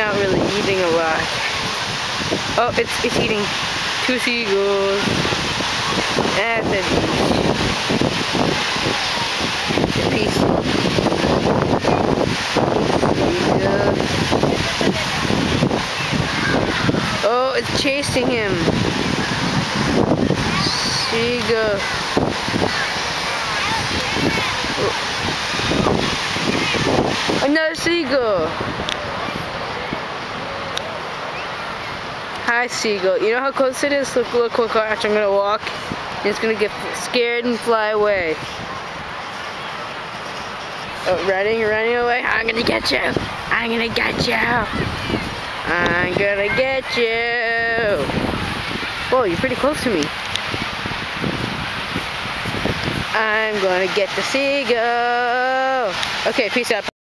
not really eating a lot. Oh, it's eating 2 seagulls. That's a piece. Oh, it's chasing him. Seagull. Another seagull. Hi, seagull. You know how close it is? Look, watch. I'm gonna walk. It's gonna get scared and fly away. Oh, running away. I'm gonna get you. I'm gonna get you. I'm gonna get you. Whoa, you're pretty close to me. I'm gonna get the seagull. Okay, peace out.